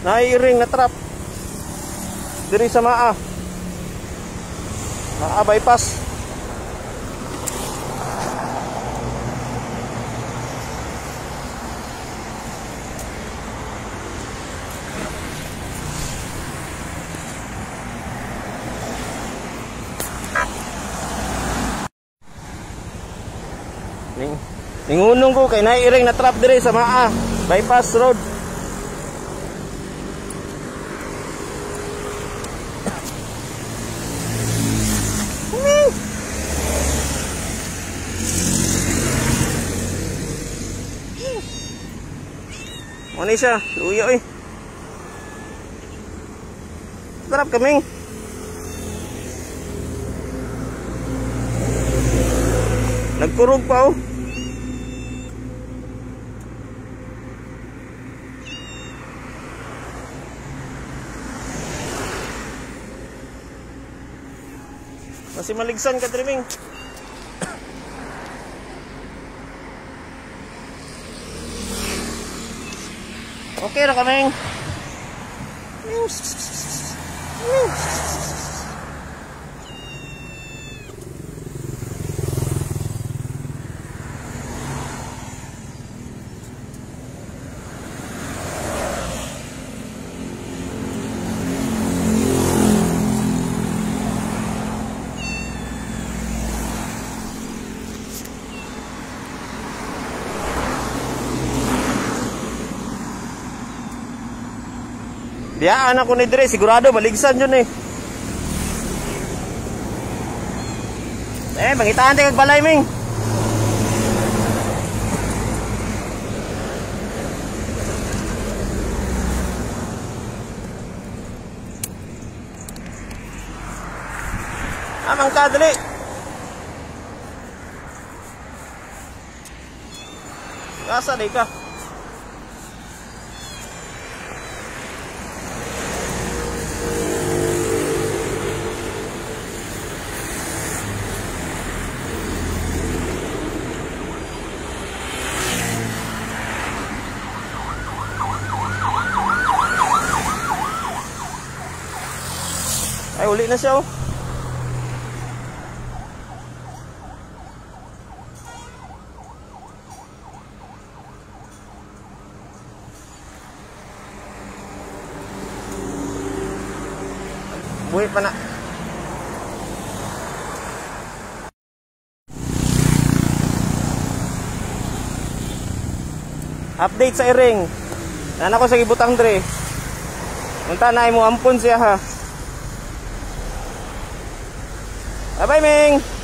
naiiring na trap diri sa Maa bypass. Ningunong ko kay naiiring na trap dire sa Maa bypass road. Ano siya? Luyo eh. Trap kaming. Nagkurog pa oh. Masih maligsan ka trimming. Okay na kaming. Biyaan ako ni dire, sigurado maligsan yun eh. Pangitaan tayo kagbalay ming. Amang ka, dali. Kasa di ka. Ay, uli na siya oh. Buhay pa na. Update sa iring. Nana ko sa gibutang dre. Munta na mo ampun siya ha. Bye bye Ming.